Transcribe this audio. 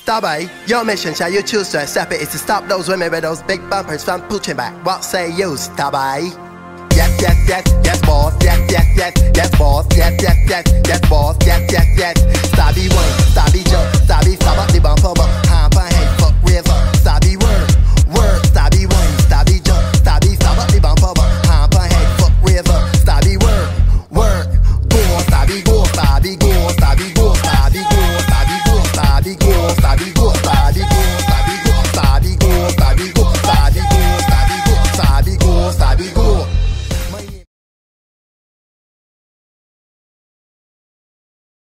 Stubby, your mission, shall you choose to accept it, is to stop those women with those big bumpers from pushing back. What say you, Stubby? Yes, yes, yes, yes, boss, yes, yes, yes.